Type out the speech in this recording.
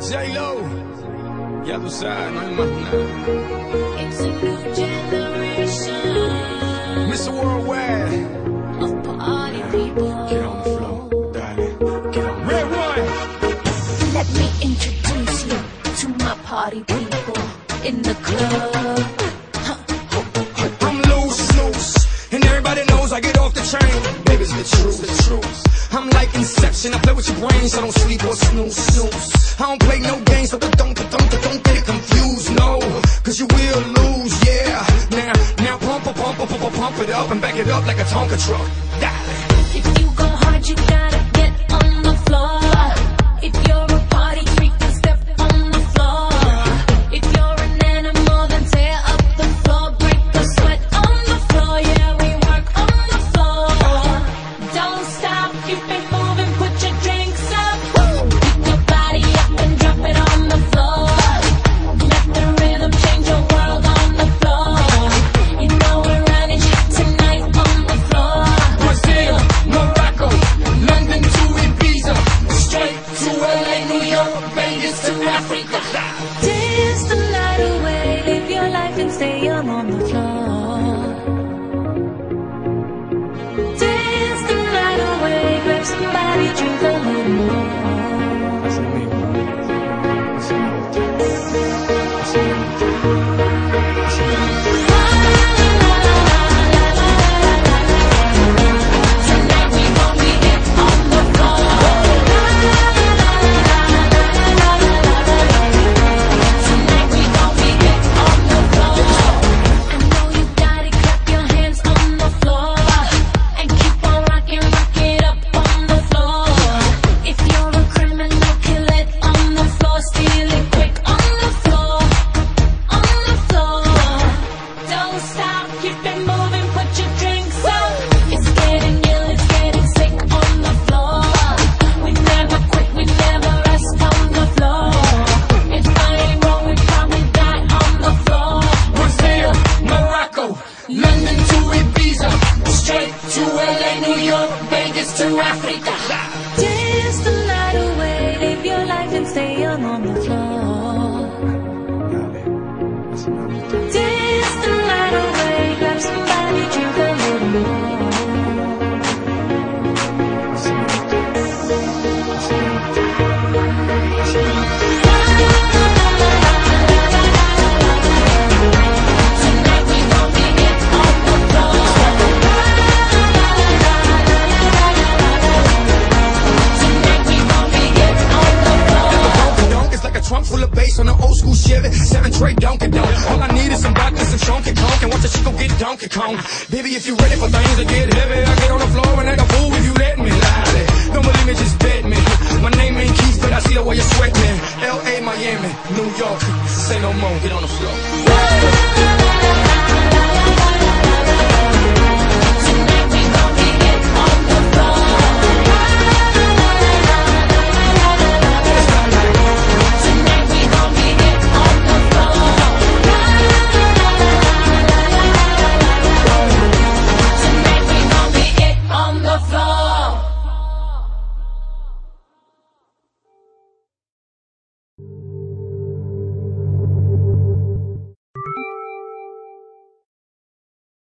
J-Lo, ya tú sabes, no hay más nada. It's a new generation Mr. Worldwide, of party people. get on the floor, darling, get on. Red one. Let me introduce you to my party people in the club. I'm loose, and everybody knows I get off the train. Baby, it's the truth. I'm like Inception, I play with your brain, so don't sleep or snooze. I don't play no games, so don't get it confused, no, cause you will lose, yeah. Now pump it up and back it up like a Tonka truck. Darling. If you go hard, you gotta get on the floor. If you're a party freak, then step on the floor. If you're an animal, then tear up the floor. Break the sweat on the floor, yeah, we work on the floor. Don't stop, keep it moving, put your drinks up. Pick your body up and drop it on the floor. Let the rhythm change your world on the floor. You know we're running shit tonight on the floor. Brazil, Morocco, London to Ibiza, straight to LA, New York, Vegas to Africa. Dance the night away, live your life and stay young on the floor. Dance the night away, grab somebody, drink a little more. Tonight we gon' be hit on the floor. Tonight we gon' be hit on the floor. I know you got it, clap your hands on the floor and keep on rocking, rock it up on the floor. If you're a criminal, kill it on the floor, steal it quick on the floor, on the floor. Don't stop, keep it moving, put your drinks up. It's getting ill, it's getting sick on the floor. We never quit, we never rest on the floor. If I ain't wrong, we probably die on the floor. Brazil, Morocco, London to Ibiza, straight to LA, New York, Vegas to Africa. Dance the night away, live your life and stay young on the floor. Dance the night away, grab somebody, drink a little more. Tonight we gon' be hit on the floor. Tonight we gon' be hit on the floor. Donk is like a trunk full of bass on an old school Chevy, 7 tray Donkey Donk. All I need is some vodka, some Chunky Conk, and watch the chico get Donkey Kong. Baby, if you ready for things to get heavy, I get on the floor and act a fool if you let me. Lie. Don't believe me, just bet me. My name ain't Keith, but I see the way you sweat, man. L.A., Miami, New York, say no more, get on the floor.